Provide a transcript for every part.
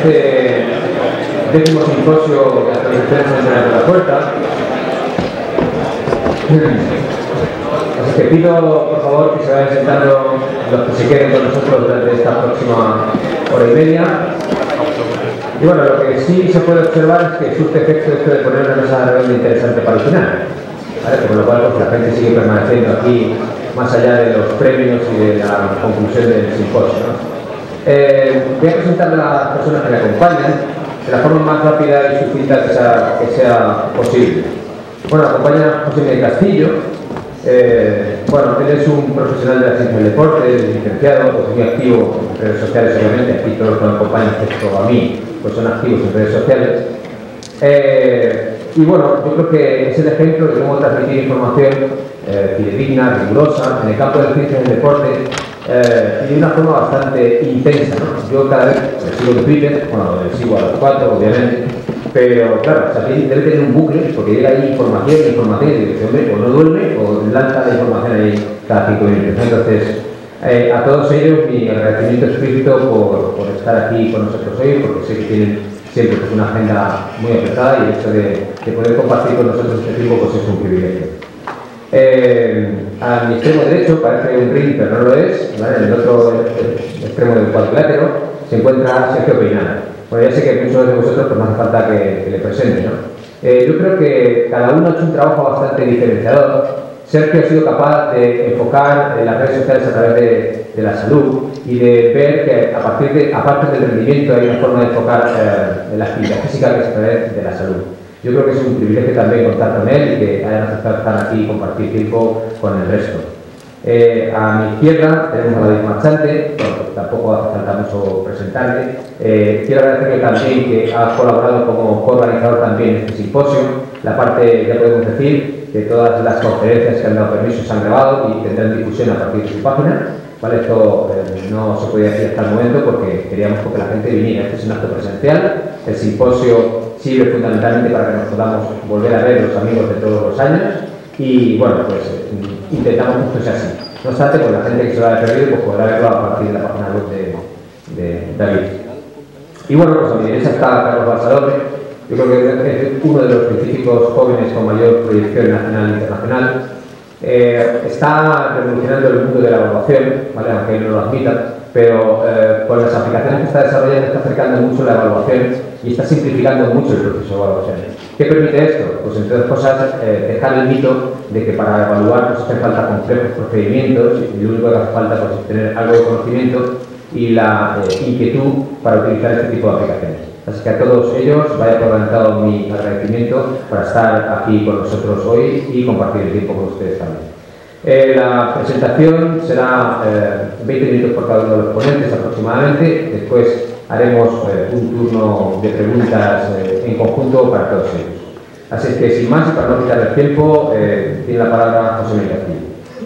este 10º simposio de actualizaciones de la puerta. Así que pido, por favor, que se vayan sentando los que se queden con nosotros durante esta próxima hora y media. Y bueno, lo que sí se puede observar es que surge efecto esto de poner una mesa redonda interesante para el final, ¿vale? Por lo cual pues, la gente sigue permaneciendo aquí más allá de los premios y de la conclusión del simposio, ¿no? Voy a presentar a las personas que me acompañan de la forma más rápida y sucinta que sea posible. Bueno, acompaña José Miguel Castillo. Bueno, él es un profesional de la ciencia del deporte, es licenciado, pues muy activo en redes sociales, obviamente. Aquí todos los que me acompañan, excepto a mí, pues son activos en redes sociales. Y bueno, yo creo que es el ejemplo de cómo transmitir información fidedigna, rigurosa, en el campo de la ciencia del deporte, y de una forma bastante intensa, ¿no? Yo cada vez sigo en Twitter, bueno, sigo a los 4, obviamente, pero claro, o sea, debe tener un bucle, porque llega ahí información, y dice, hombre, o no duerme, o lanza la información ahí cada 5 minutos. Entonces, a todos ellos mi agradecimiento explícito por estar aquí con nosotros hoy, porque sé que tienen siempre pues, una agenda muy apretada y el hecho de poder compartir con nosotros este tiempo pues, es un privilegio. A mi extremo derecho, parece un ring, pero no lo es, ¿vale? En el otro extremo del cuadrilátero se encuentra Sergio Peinada. Bueno, ya sé que muchos de vosotros pues, no hace falta que le presente, ¿no? Yo creo que cada uno ha hecho un trabajo bastante diferenciador. Sergio ha sido capaz de enfocar en las redes sociales a través de la salud y de ver que aparte del rendimiento hay una forma de enfocar la actividad física que es a través de la salud. Yo creo que es un privilegio también contar con él y que hayan aceptado estar aquí y compartir tiempo con el resto. A mi izquierda tenemos a David Marchante, bueno, tampoco hace falta mucho presentarle. Quiero agradecerle también que ha colaborado como coorganizador también en este simposio. La parte, ya podemos decir, que todas las conferencias que han dado permiso se han grabado y tendrán difusión a partir de su página. ¿Vale? Esto no se podía decir hasta el momento porque queríamos que la gente viniera. Este es un acto presencial. El simposio sirve fundamentalmente para que nos podamos volver a ver los amigos de todos los años y bueno, pues intentamos que esto sea así. No obstante, pues la gente que se lo haya perdido pues podrá verlo a partir de la página web de David. Y bueno, pues a mi derecha está Carlos Balsadome. Yo creo que es uno de los científicos jóvenes con mayor proyección nacional e internacional. Está revolucionando el mundo de la evaluación, ¿vale? Aunque él no lo admita, pero con las aplicaciones que está desarrollando está acercando mucho la evaluación y está simplificando mucho el proceso de evaluación. ¿Qué permite esto? Pues entre otras cosas dejar el mito de que para evaluar pues, hace falta complejos procedimientos y lo único que hace falta pues, es tener algo de conocimiento y la inquietud para utilizar este tipo de aplicaciones. Así que a todos ellos vaya por adelantado mi agradecimiento para estar aquí con nosotros hoy y compartir el tiempo con ustedes también. La presentación será 20 minutos por cada uno de los ponentes aproximadamente. Después haremos un turno de preguntas en conjunto para todos ellos. Así que sin más y para no quitar el tiempo, tiene la palabra José Miguel Castillo.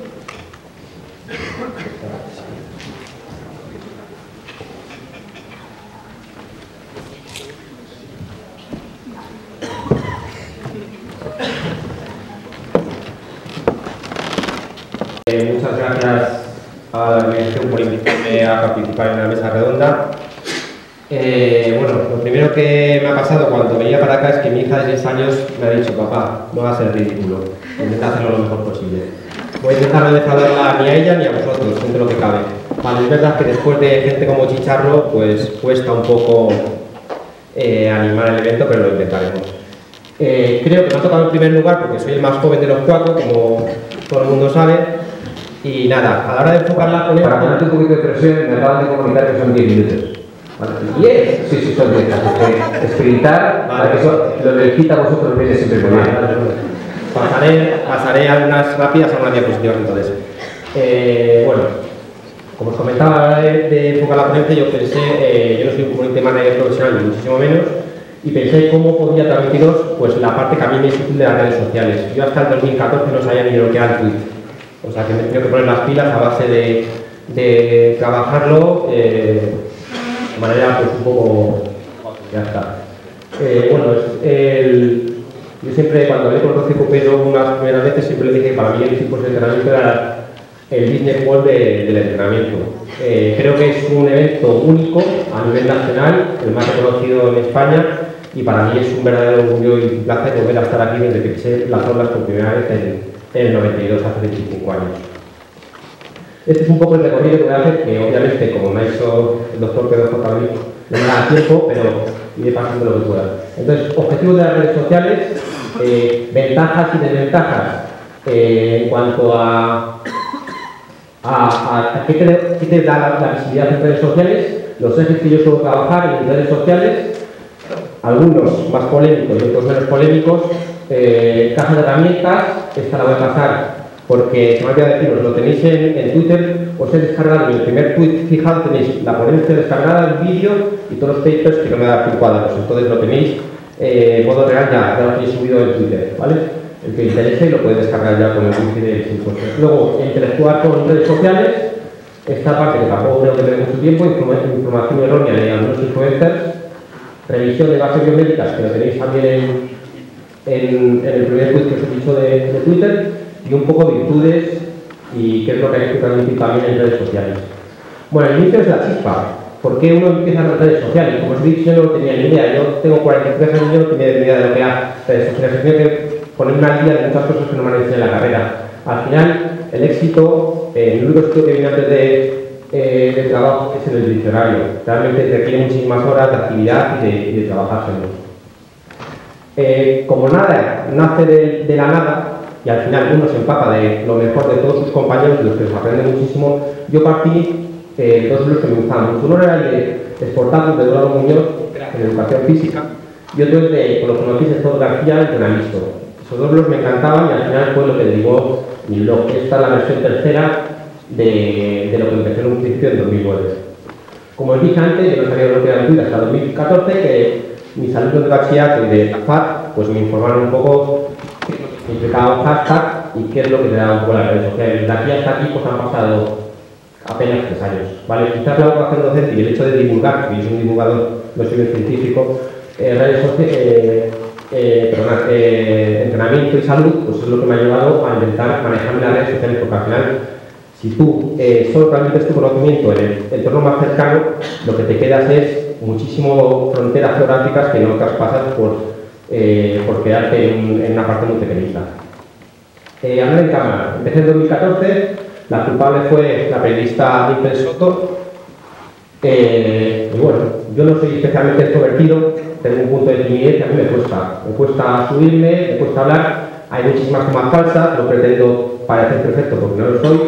Muchas gracias a la organización por invitarme a participar en la mesa redonda. Bueno, lo primero que me ha pasado cuando venía para acá es que mi hija de 6 años me ha dicho: papá, no va a ser ridículo, intenta hacerlo lo mejor posible. Voy a intentar no defraudarla ni a ella ni a vosotros, dentro de lo que cabe. Vale, es verdad que después de gente como Chicharro, pues cuesta un poco animar el evento, pero lo intentaremos. Creo que me ha tocado en primer lugar porque soy el más joven de los 4, como todo el mundo sabe. Y nada, a la hora de enfocar la ponencia... Para ponerte un poquito de presión, me acaban de comunicar que son 10 minutos. ¿Vale? ¿10? Sí, son 10. Así que sprintar, vale, para que eso lo que quita a vosotros viene siempre muy bien. Pasaré algunas rápidas a unas diapositivas entonces. Bueno, como os comentaba, a la hora de enfocar la ponencia, yo pensé, yo no soy un community manager profesional, ni muchísimo menos, y pensé cómo podía transmitiros pues, la parte que a mí me es útil de las redes sociales. Yo hasta el 2014 no sabía ni lo que era el tweet. O sea que me he tenido que poner las pilas a base de trabajarlo de manera pues un poco... ya está. Bueno, yo siempre cuando hablé con Rocío Copero unas primeras veces siempre le dije que para mí el tipo de entrenamiento era el Business World del entrenamiento. Creo que es un evento único a nivel nacional, el más reconocido en España, y para mí es un verdadero orgullo y un placer volver a estar aquí desde que pisé las aulas por primera vez en el 92, hace 25 años. Este es un poco el recorrido que voy a hacer, que obviamente, como me ha hecho el doctor Pedro J. Camilo, no me da tiempo, pero iré pasando lo que pueda. Entonces, objetivos de las redes sociales, ventajas y desventajas en cuanto a qué te da la visibilidad en redes sociales, los ejes que yo suelo trabajar en redes sociales, algunos más polémicos y otros menos polémicos, caja de herramientas, esta la voy a pasar porque se me olvidó deciros, lo tenéis en Twitter, os he descargado en el primer tweet fijado, tenéis la ponencia descargada, el vídeo y todos los papers que no me da tiempo a daros, entonces lo tenéis en modo real ya lo tenéis subido en Twitter, ¿vale? El que interese lo puede descargar ya con el wifi del simposio. Luego, interactuar con redes sociales, esta parte que tampoco creo que tenga mucho tiempo, información errónea de algunos influencers, revisión de bases biométricas, que lo tenéis también en el primer tweet que os he dicho de Twitter, y un poco virtudes y qué es lo que hay que transmitir también en redes sociales. Bueno, el inicio es la chispa. ¿Por qué uno empieza en redes sociales? Como os he dicho, yo no tenía ni idea. Yo tengo 43 años y no tenía ni idea de lo que era redes sociales. Tenía que poner una guía de muchas cosas que no me han enseñado en la carrera. Al final, el éxito, el único sitio que viene antes de trabajo es en el diccionario. Realmente requiere muchísimas horas de actividad y de trabajárselo. Como nada nace de la nada, y al final uno se empapa de lo mejor de todos sus compañeros, de los que se aprende muchísimo, yo partí dos libros que me gustaban mucho. Uno era el de Sportatus, de Eduardo Muñoz, en educación física, y otro es de, con los que conocéis, de Todd García, el Tenamisto. Esos dos libros me encantaban y al final fue lo que derivó mi blog. Esta es la versión tercera de lo que empecé en un principio en 2009. Como os dije antes, yo no sabía lo que era Twitter hasta 2014, que mis alumnos de bachillerato y de FAT pues me informaron un poco qué implicaba un hashtag y qué es lo que te da un poco las redes sociales. De aquí hasta aquí pues han pasado apenas 3 años, ¿vale? Quizás la vocación docente y el hecho de divulgar, que yo soy un divulgador, no soy un científico, redes sociales, entrenamiento y salud, pues es lo que me ha llevado a intentar manejarme las redes sociales, porque al final, si tú solo transmites tu conocimiento en el entorno más cercano, lo que te quedas es muchísimo fronteras geográficas que no traspasas por quedarte en una parte muy pequeñita. Hablar en cámara. Empecé en 2014, la culpable fue la periodista Dimpel Soto. Y bueno, yo no soy especialmente extrovertido, tengo un punto de timidez que a mí me cuesta subirme, me cuesta hablar, hay muchísimas tomas falsas, no pretendo parecer perfecto porque no lo soy,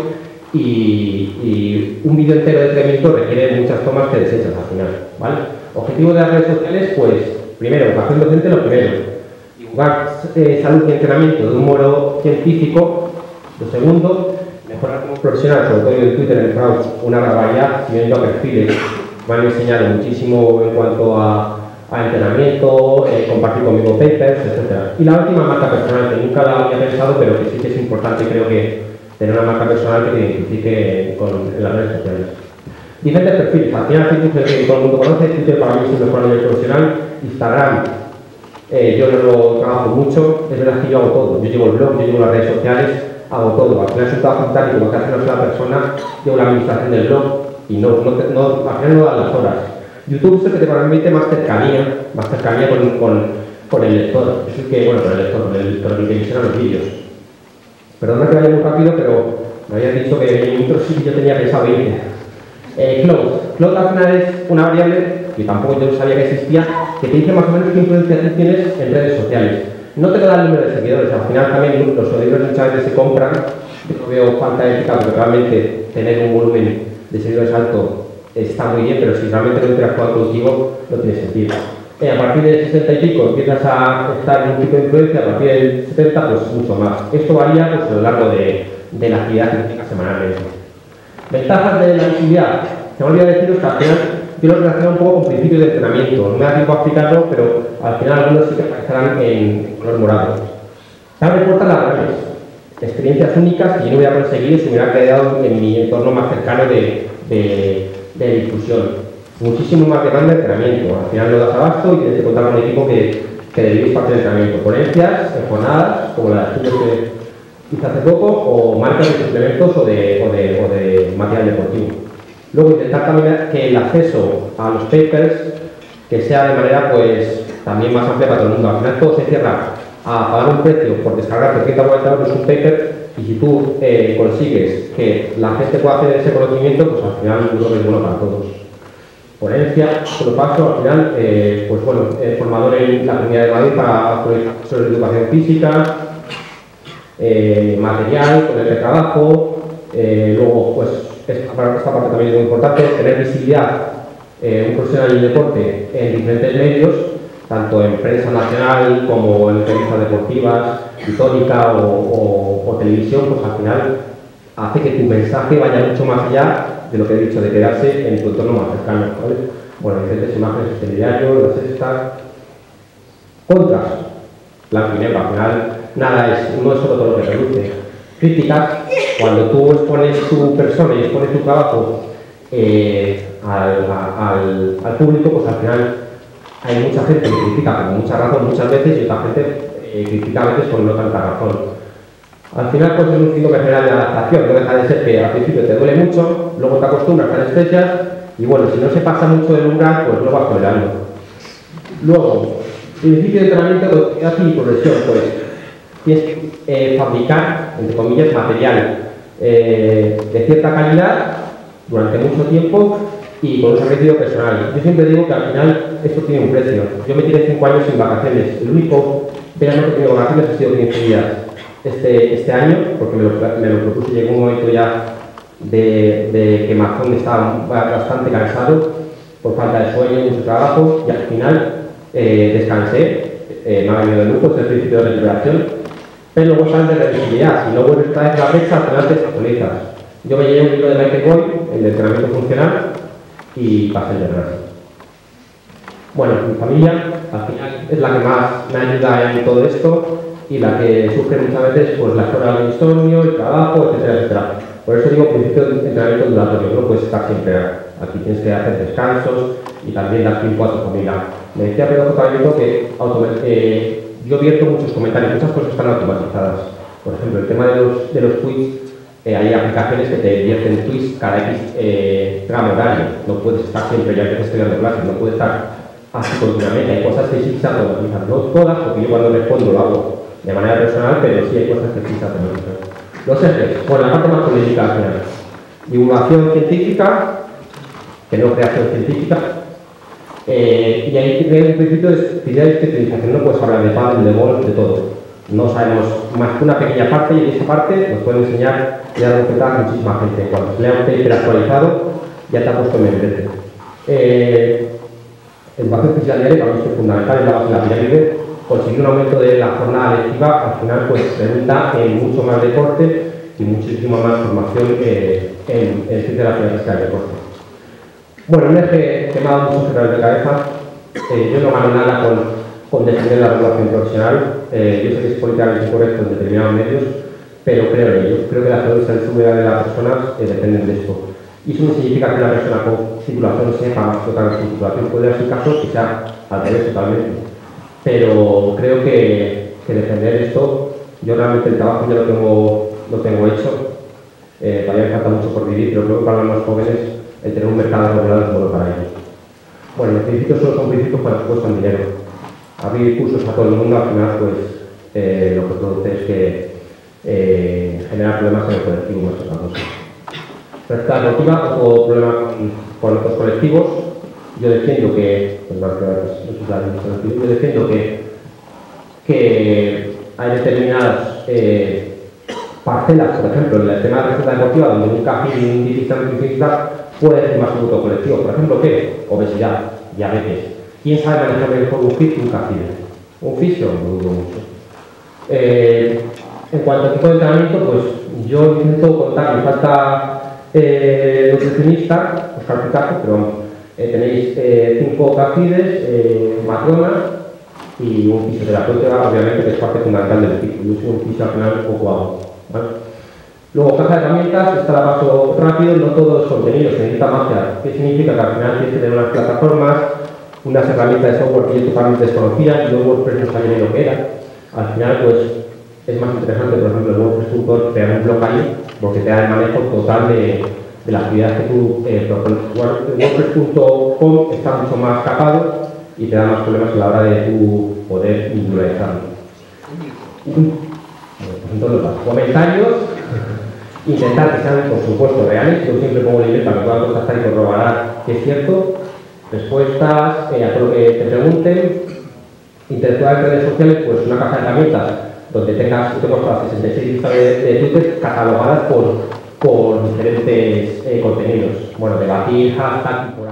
y un vídeo entero de 3 minutos requiere muchas tomas que desechas al final, ¿vale? Objetivo de las redes sociales, pues, primero, educación docente, lo primero, divulgar salud y entrenamiento de un modo científico, lo segundo, mejorar como profesional, sobre todo en Twitter, en Crowd, una barbaridad, siguiendo a perfiles, me han enseñado muchísimo en cuanto a entrenamiento, compartir conmigo papers, etc. Y la última, marca personal, que nunca la había pensado, pero que sí que es importante, creo que tener una marca personal que te identifique en las redes sociales. Diferentes perfiles, al final Facebook es el que todo el mundo conoce, Twitter para mí es el mejor a nivel profesional, Instagram, yo no lo trabajo mucho, es verdad que yo hago todo, yo llevo el blog, yo llevo las redes sociales, hago todo, al final es un trabajo tal y como que hace una sola persona, llevo la administración del blog y al final no dan las horas. YouTube es el que te permite más cercanía con el lector, es el que, bueno, con el lector, con el que visiona los vídeos. Perdona que vaya muy rápido, pero me habías dicho que en el intro sí que yo tenía pensado 20. Cloud al final es una variable que tampoco yo sabía que existía, que te dice más o menos qué influencia tú tienes en redes sociales. No te da el número de seguidores, al final también los seguidores muchas veces se compran, yo no veo falta de ética porque realmente tener un volumen de seguidores alto está muy bien, pero si realmente no interactúan contigo no tiene sentido. A partir del 60 y pico empiezas a estar en un tipo de influencia, a partir del 70 pues mucho más. Esto varía pues, a lo largo de la actividad que tengas semanalmente. Ventajas de la visibilidad. Se me olvidó deciros que al final yo lo relaciono un poco con principios de entrenamiento. No me da tiempo a explicarlo, pero al final algunos sí que aparecerán en color morado. Se abren puertas laborales, experiencias únicas que yo no voy a conseguir si me hubiera quedado en mi entorno más cercano de difusión. Muchísimo más demanda de entrenamiento. Al final no das abasto y tienes que contar con un equipo que derivéis parte del entrenamiento. Ponencias, jornadas, como las hice hace poco, o marcas de suplementos o de material deportivo. Luego intentar también que el acceso a los papers que sea de manera pues también más amplia para todo el mundo. Al final todo se cierra a pagar un precio por descargarte 30 o 40 euros un paper, y si tú consigues que la gente pueda hacer ese conocimiento, pues al final yo creo que es bueno para todos. Ponencia, solo paso, al final, pues bueno, formador en la Comunidad de Madrid sobre educación física, material, con el de trabajo, luego pues esta parte también es muy importante, tener visibilidad, un profesional del deporte en diferentes medios, tanto en prensa nacional como en revistas deportivas, tónica o televisión, pues al final hace que tu mensaje vaya mucho más allá de lo que he dicho, de quedarse en tu entorno más cercano, ¿vale? Bueno, diferentes imágenes en diario, las estas. Contras, blanco y negro, al final no es solo todo lo que reduce. Críticas, cuando tú expones tu persona y expones tu trabajo al público, pues al final hay mucha gente que critica con mucha razón muchas veces, y otra gente critica a veces con no tanta razón. Al final pues es un síndrome general de adaptación, no deja de ser que al principio te duele mucho, luego te acostumbras a anestesias, y bueno, si no se pasa mucho del umbral, pues no vas tolerando. Luego, principio de entrenamiento y progresión, pues tienes que fabricar, entre comillas, material de cierta calidad durante mucho tiempo y con un sacrificio personal. Yo siempre digo que al final esto tiene un precio. Yo me tiré 5 años sin vacaciones. El único verano que he tenido vacaciones ha sido 15 días este año, porque me lo propuse. Llegó un momento ya de quemazón, estaba bastante cansado por falta de sueño, mucho trabajo, y al final descansé. Me ha venido de lujo, es el principio de recuperación, pero luego sales de revisibilidad. Si no vuelves a traer la fecha, al final te actualizas. Yo me llevé un libro de Michael Boyd, el de entrenamiento funcional, y pasé el de resto. Bueno, mi familia al final es la que más me ayuda en todo esto, y la que sufre muchas veces pues las horas de insomnio, el trabajo, etcétera, etcétera. Por eso digo principio de entrenamiento duratorio, no puedes estar siempre aquí, tienes que hacer descansos y también dar tiempo a tu familia. Me decía Pedro J. que yo vierto muchos comentarios, muchas cosas están automatizadas. Por ejemplo, el tema de los tweets, hay aplicaciones que te vierten tweets cada X tramo horario. No puedes estar siempre, ya que estoy dando clases, no puedes estar así continuamente. Hay cosas que sí se automatizan, no todas, porque yo cuando respondo lo hago de manera personal, pero sí hay cosas que sí se automatizan. Los ejes, bueno, la parte más política al final. Divulgación científica, que no creación científica. Y ahí en principio es idea de especialización, no puedes hablar de pádel, de golf, de todo. No sabemos más que una pequeña parte, y esa parte nos puede enseñar y dar respetar a muchísima gente. Cuando se lea un paper actualizado, ya te ha puesto en mente. Educación física diaria, para mí es fundamental, es la base de la pirámide. Conseguir un aumento de la jornada lectiva, al final pues redunda en mucho más deporte y muchísima más formación en ciencia de la física del deporte. Bueno, un eje que me ha dado mucho general de cabeza, yo no gano nada con defender la regulación profesional. Yo sé que es políticamente incorrecto en determinados medios, pero creo en ello. Creo que la salud y seguridad de las personas dependen de esto. Y eso no significa que la persona con titulación sepa más que otra sin titulación. Puede darse casos que sea al revés totalmente. Pero creo que defender esto, yo realmente el trabajo ya lo tengo hecho. Todavía me falta mucho por vivir, pero creo que para los jóvenes el tener un mercado regulado es bueno para ellos. Bueno, los principios solo son principios cuando cuestan dinero. Abrir cursos a todo el mundo, al final, pues lo que produce es que genera problemas en el colectivo más que otra cosa. Respecto a la normativa, otro problema con otros colectivos, yo defiendo que, yo defiendo que hay determinadas parcelas, por ejemplo, en el tema de la receta deportiva, donde un café y un dietista puede ser más un grupo colectivo. Por ejemplo, ¿qué? Obesidad, diabetes. ¿Quién sabe manejar mejor un FIS que un café? ¿Un fisio? Lo dudo mucho. En cuanto al tipo de entrenamiento, pues yo intento contar, me falta nutricionista, Oscar Picasso, pero vamos, tenéis 5 cafides, matronas y un fisioterapeuta, obviamente, que es parte fundamental del equipo. Yo soy un fisio al final un poco hago, ¿vale? Luego, caja de herramientas, esta la paso rápido, no todos los contenidos, se necesita magia. ¿Qué significa? Que al final tienes que tener unas plataformas, unas herramientas de software que yo totalmente desconocía, y luego WordPress no sabía ni lo que era. Al final, pues, es más interesante, por ejemplo, el WordPress.org, crear un blog ahí, porque te da el manejo total de la actividad que tú WordPress.com está mucho más capado y te da más problemas a la hora de tu poder individualizarlo. Bueno, pues entonces los comentarios, intentar que sean, por supuesto, reales. Yo siempre pongo el email para que puedan contactar y corroborar que es cierto. Respuestas a todo lo que te pregunten. Interactuar en redes sociales, pues una caja de herramientas donde tengas, yo tengo hasta 66 listas de Twitter catalogadas por diferentes contenidos. Bueno, debatir, hashtag y por